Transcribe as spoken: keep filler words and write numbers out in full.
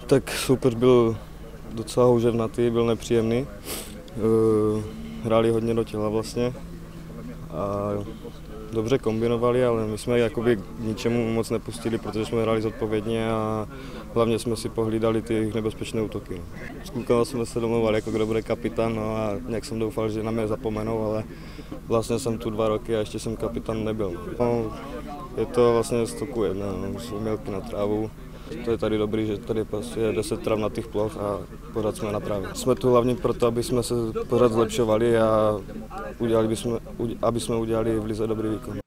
Tak soupeř byl docela houževnatý, byl nepříjemný. Hráli hodně do těla vlastně a dobře kombinovali, ale my jsme jakoby k ničemu moc nepustili, protože jsme hráli zodpovědně a hlavně jsme si pohlídali ty nebezpečné útoky. S klukama jsme se domluvali, jako kdo bude kapitán, no a nějak jsem doufal, že na mě zapomenou, ale vlastně jsem tu dva roky a ještě jsem kapitán nebyl. No, je to vlastně stoku jedna, no, jsou mělky na trávu. To je tady dobrý, že tady prostě je deset travnatých ploch a pořád jsme na trávě. Jsme tu hlavně proto, aby jsme se pořád zlepšovali a udělali bychom, aby jsme udělali v lize dobrý výkon.